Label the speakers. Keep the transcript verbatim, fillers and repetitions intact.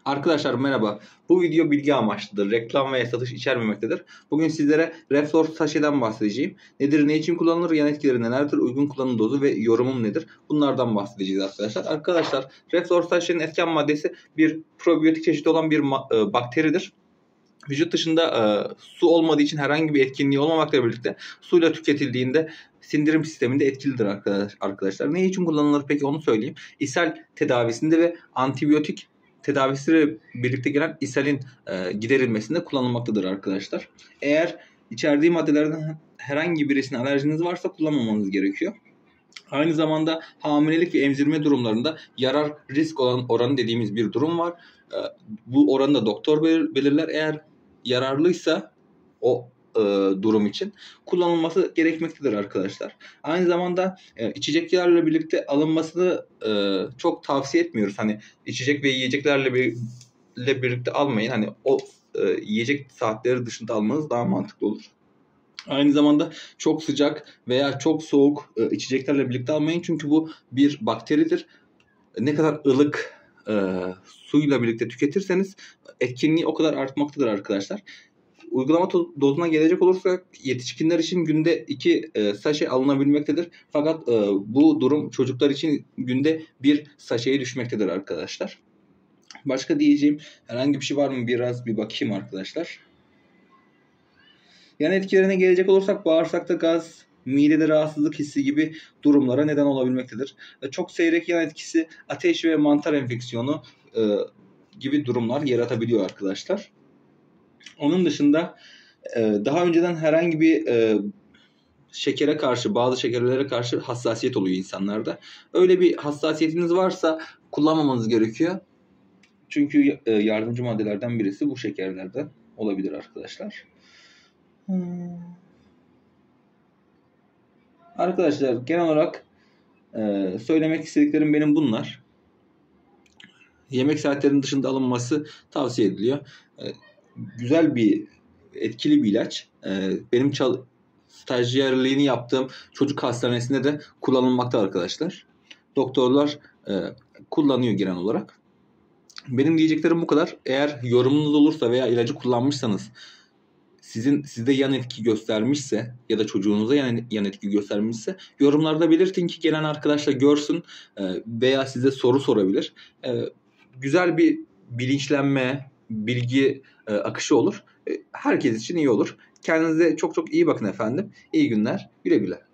Speaker 1: Arkadaşlar merhaba. Bu video bilgi amaçlıdır. Reklam veya satış içermemektedir. Bugün sizlere Reflor Sachet'den bahsedeceğim. Nedir, ne için kullanılır, yan etkileri nelerdir, uygun kullanım dozu ve yorumum nedir? Bunlardan bahsedeceğiz arkadaşlar. Arkadaşlar Reflor Sachet'in etken maddesi bir probiyotik çeşidi olan bir e, bakteridir. Vücut dışında e, su olmadığı için herhangi bir etkinliği olmamakla birlikte suyla tüketildiğinde sindirim sisteminde etkilidir arkadaşlar. Ne için kullanılır peki onu söyleyeyim. İshal tedavisinde ve antibiyotik tedavisiyle birlikte gelen ishalin e, giderilmesinde kullanılmaktadır arkadaşlar. Eğer içerdiği maddelerden herhangi birisine alerjiniz varsa kullanmamanız gerekiyor. Aynı zamanda hamilelik ve emzirme durumlarında yarar risk olan oranı dediğimiz bir durum var. E, bu oranı da doktor belirler. Eğer yararlıysa o e, durum için kullanılması gerekmektedir arkadaşlar. Aynı zamanda e, içeceklerle birlikte alınmasını e, çok tavsiye etmiyoruz. Hani içecek ve yiyeceklerle bir, birlikte almayın. Hani o e, yiyecek saatleri dışında almanız daha mantıklı olur. Aynı zamanda çok sıcak veya çok soğuk e, içeceklerle birlikte almayın. Çünkü bu bir bakteridir. Ne kadar ılık e, suyla birlikte tüketirseniz etkinliği o kadar artmaktadır arkadaşlar. Uygulama dozuna gelecek olursak yetişkinler için günde iki e, saşe alınabilmektedir. Fakat e, bu durum çocuklar için günde bir saşeye düşmektedir arkadaşlar. Başka diyeceğim herhangi bir şey var mı? Biraz bir bakayım arkadaşlar. Yan etkilerine gelecek olursak bağırsakta gaz, midede rahatsızlık hissi gibi durumlara neden olabilmektedir. Çok seyrek yan etkisi ateş ve mantar enfeksiyonu e, gibi durumlar yaratabiliyor arkadaşlar. Onun dışında e, daha önceden herhangi bir e, şekere karşı, bazı şekerlere karşı hassasiyet oluyor insanlarda. Öyle bir hassasiyetiniz varsa kullanmamanız gerekiyor. Çünkü e, yardımcı maddelerden birisi bu şekerlerden olabilir arkadaşlar. Hmm. Arkadaşlar genel olarak e, söylemek istediklerim benim bunlar. Yemek saatlerinin dışında alınması tavsiye ediliyor. E, güzel bir, etkili bir ilaç. E, benim çal- stajyerliğini yaptığım çocuk hastanesinde de kullanılmakta arkadaşlar. Doktorlar e, kullanıyor genel olarak. Benim diyeceklerim bu kadar. Eğer yorumunuz olursa veya ilacı kullanmışsanız sizin sizde yan etki göstermişse ya da çocuğunuza yan, yan etki göstermişse yorumlarda belirtin ki gelen arkadaşlar görsün e, veya size soru sorabilir. E, güzel bir bilinçlenme, bilgi e, akışı olur. E, herkes için iyi olur. Kendinize çok çok iyi bakın efendim. İyi günler. Güle güle.